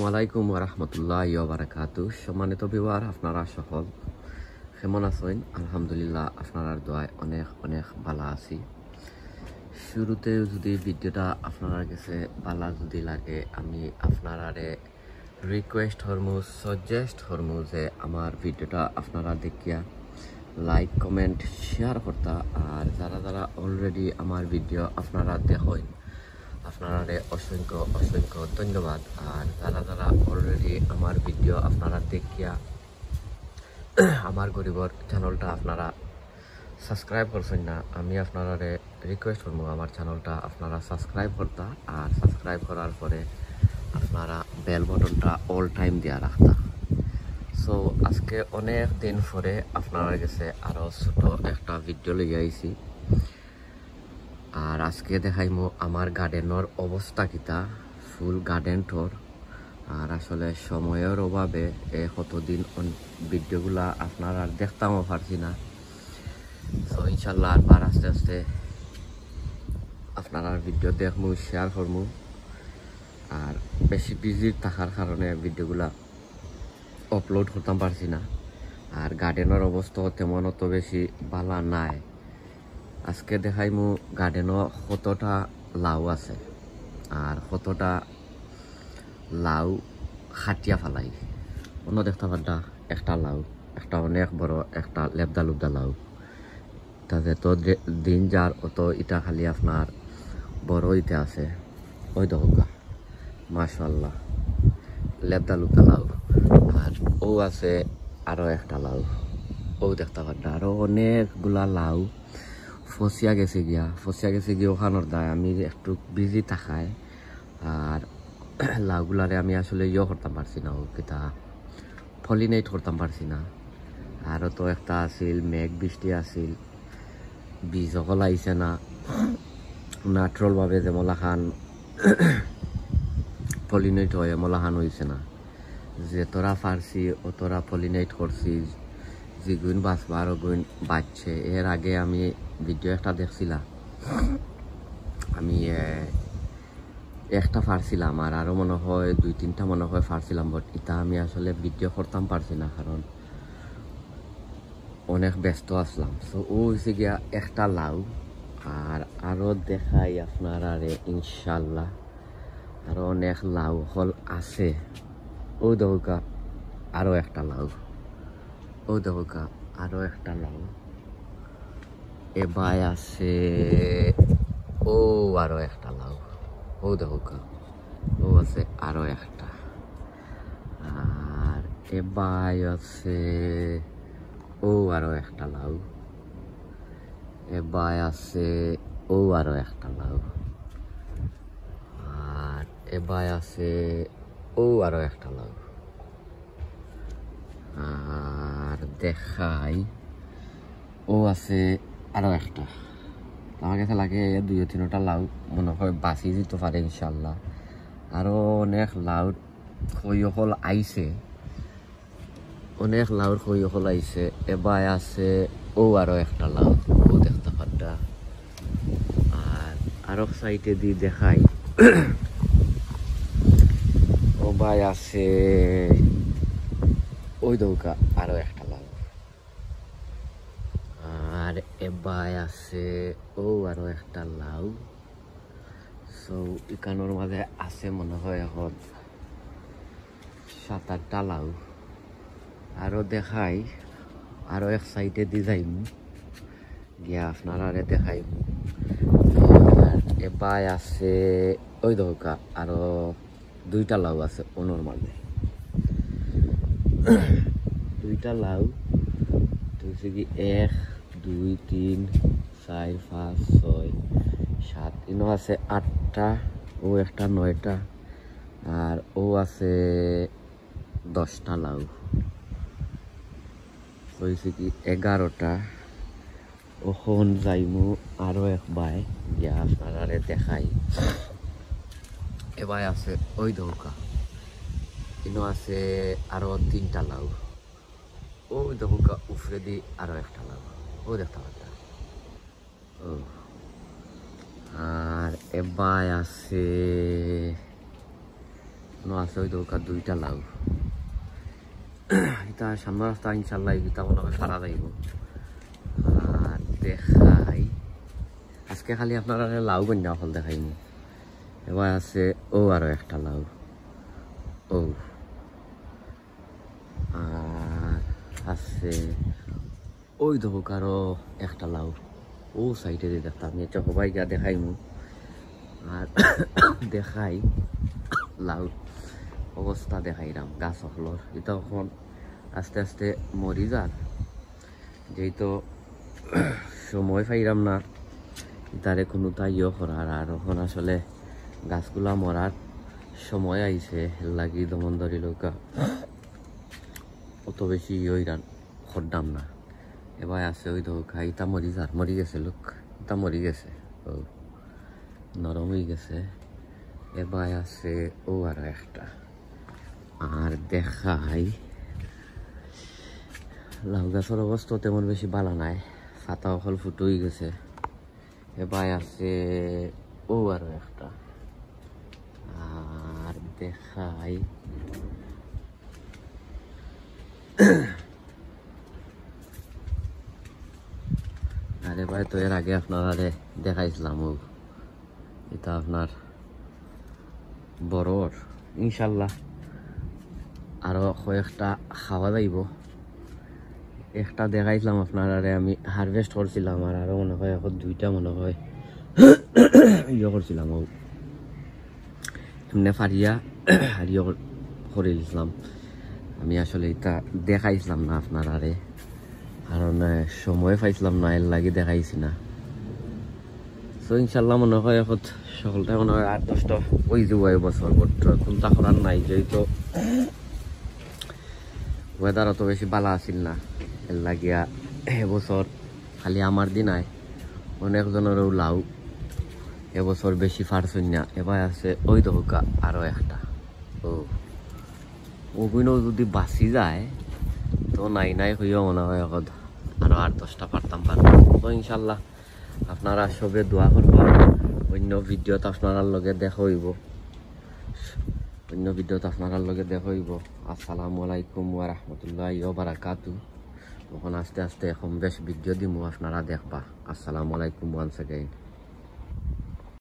আলাইকুম ওয়া রাহমাতুল্লাহি ওয়া বারাকাতুহু। সম্মানিত ভিউয়ার, আপনারা সকল কেমন আছেন? আলহামদুলিল্লাহ, আপনার দোয়ায় অনেক অনেক ভালো আছি। শুরুতে যদি ভিডিওটা আপনার কাছে ভালো যদি লাগে, আমি আপনারারে রিকোয়েস্ট হরমু, সাজেস্ট হরমু যে আমার ভিডিওটা আপনারা দেখিয়া লাইক কমেন্ট শেয়ার করতা। আর যারা যারা অলরেডি আমার ভিডিও আপনারা দেখেন, আপনারা অসংখ্য অসংখ্য ধন্যবাদ। আর যারা যারা অলরেডি আমার ভিডিও আপনারা দেখিয়া আমার গরিবর চ্যানেলটা আপনারা সাবস্ক্রাইব করছেন না, আমি আপনারা রিকোয়েস্ট করবো আমার চ্যানেলটা আপনারা সাবস্ক্রাইব করতা। আর সাবস্ক্রাইব করার পরে আপনারা বেল বটনটা অল টাইম দেওয়া রাখতা। সো আজকে অনেক দিন পরে আপনার কাছে আরও ছোট একটা ভিডিও লিয়ে আইছি। আর আজকে দেখাইমু আমার গার্ডেনের অবস্থা কিতা, ফুল গার্ডেন টোর। আর আসলে সময়ের অভাবে কতদিন ভিডিওগুলা আপনারা দেখতামও পারছি না। তো ইনশাল্লাহ আরবার আস্তে আস্তে আপনারা ভিডিও দেখমু, শেয়ার করমু। আর বেশি বিজি থাকার কারণে ভিডিওগুলা আপলোড করতাম পারছি না। আর গার্ডেনের অবস্থা তেমন অত বেশি ভালো নাই। আজকে দেখাইমু গার্ডেনও কতটা লাউ আছে আর কতটা লাউ খাটিয়া ফেলাই। অন্য দেখতে পারটা একটা লাউ, একটা অনেক বড় একটা লেবদা লুবদা লাউ। তাতে তো দিন যার অত ইটা খালি আপনার বড় ইতে আছে। ওই দেখা মাশাআল্লাহ লেবদা লুবদা লাউ। আর ও আছে আরো একটা লাউ, ও দেখতে পারটা আরো অনেকগুলা লাউ ফসিয়া গেছে গিয়া ওখানোর দায় আমি একটু বিজি থাকায়। আর লাউগুলারে আমি আসলে করতাম পারছি না, ও কিতা পলিনেট করতাম পারছি না। আরও তো একটা আছিল মেঘ বৃষ্টি আছিল, বীজ সকল আইছে না ন্যাচারালভাবে যে মলাখান পলিনেট হয় মলাখান হয়েছে না। যে তোরা পারছি ও তোরা পলিনেট করছি, যেগুন বাঁচবা আরো গুণ বাঁচছে। এর আগে আমি ভিডিও একটা দেখছিলাম, আমি একটা ফারছিলাম আর আরো মনে হয় 2-3টা মনে হয় ফারছিলাম। বাট এটা আমি আসলে ভিডিও করতাম পারছি না কারণ অনেক ব্যস্ত আসলাম। সো ও হয়েছে গিয়া একটা লাউ। আর আরো দেখাই আপনারা ইনশাল্লাহ আরো অনেক লাউ হল আছে। ও দেখা আরো একটা লাউ, ও দেখা আরো একটা লাউ এবার আছে। ও আরো একটা লাউ, ও দেখা ও আছে আরো একটা। আর এবার আছে ও আরো একটা লাউ, এবার আছে ও আরো একটা লাউ। আর এবার আছে ও আরো একটা লাউ। আর দেখাই ও আছে আরো একটা। আমার কাছে লাগে 2-3টা লাউ মনে হয় বাঁচি যেতে পারে ইনশাল্লাহ। আরো অনেক লাউ খৈহল আইছে, অনেক লাউর খৈহল আইছে। এবার আছে ও আরো একটা লাউ, ও দেখতে পারটা। আর আরো সাইডে দিয়ে দেখাই ও ভাই আছে ওই দৌকা আরো একটা লাউ। আর এবার আছে ও আরো একটা লাউ। সো এখানোর মাঝে আছে মনে হয় এখন 7-8টা লাউ। আরো দেখাই আরো এক সাইডে দিয়ে যাইম গিয়া আপনারা দেখাইম। আর এবার আছে ওই দৌকা আরো 2টা লাউ আছে ওনোর মাঝে। 2টা লাউ হচ্ছে কি 1 2 3 4 5 6 7 ইনো আছে 8টা, ও একটা 9টা। আর ও আছে 10টা লাউ, হয়েছে কি 11টা। ওখন যাইমু আরো একবার গিয়া আপনারা দেখাই। এবার আছে ওই দৌকা ইনো আছে আরো 3টা লাউ, ওই দৌকা উফরে দি আরো একটা লাউ, ও দেখতে পারতা। ও আর এবার আছে আছে ওই দোকান দুইটা লাউ এটা সামনের রাস্তা ইনশাল্লাহ এটা মনে হয় সারা যাইব আর দেখাই আজকে খালি আপনারা লাউ গন্যা ফল দেখাইনি এবার আছে ও আরো একটা লাউ ও আর আছে ওই দোক আরো একটা লাউ ও সাইডে দিয়ে দেখতাম আমি এটা সবাই গা দেখাইমু আর দেখাই লাউ অবস্থা দেখাইলাম গাছ হলর এটা এখন আস্তে আস্তে মরি যার যেহেতু সময় পাইলাম না তারে কোনো তাইও করার আর এখন আসলে গাছগুলা মরার সময় আইছে লাগি দমন ধরি লোকা অত বেশি ওইরান খরদাম না এবার আছে ওই ধোকা ইটা মরি যার মরি গেছে লোক ইটা মরি গেছে ও নরম হয়ে গেছে এবার আছে ও আরো একটা আর দেখাই লাউ গাছের অবস্থা তেমন বেশি ভালো নাই পাতা ফল ফুটুই গেছে এবার আছে ও আরো একটা আর দেখাই আরে ভাই তো এর আগে আপনারা দেখাইছিলাম ও এটা আপনার বড় ইনশাল্লাহ আরো কয়েকটা খাওয়া যাইব একটা দেখাইছিলাম আপনারা আমি হারভেস্ট করছিলাম আর আরো মনে হয় এখন দুইটা মনে হয় ইয়ে করছিলাম ও এমনি ফারিয়া হারিয়ে করে দিয়েছিলাম আমি আসলে এটা দেখাইছিলাম না আপনারা কারণ সময় পাইছিলাম না এর লাগে দেখাইছি না তো ইনশাল্লাহ মনে হয় এখন সকলটা মনে হয় 8-10টা ওই যে বছর কোনটা করার নাই যেহেতু ওয়েদার অত বেশি ভালো আসিল না এর লাগিয়া এবছর খালি আমার দিন আয় অনেকজনেরও লাউ এবছর বেশি ফারছুন না এবার আছে ওই দোকা আরো একটা ও ওগুলো যদি বাঁচি যায় তো নাই নাই হইও মনে হয় এখন আরো 8-10টা পারতাম তো ইনশাল্লাহ আপনারা সবে দোয়া করবা অন্য ভিডিওতে আপনার লগে দেখা হইব আসসালামু আলাইকুম ওয়া রাহমাতুল্লাহি ওয়া বারাকাতুহু তখন আস্তে আস্তে এখন বেশ ভিডিও দিমু আপনারা দেখবা আসসালামু আলাইকুম ওয়ান্স এগেইন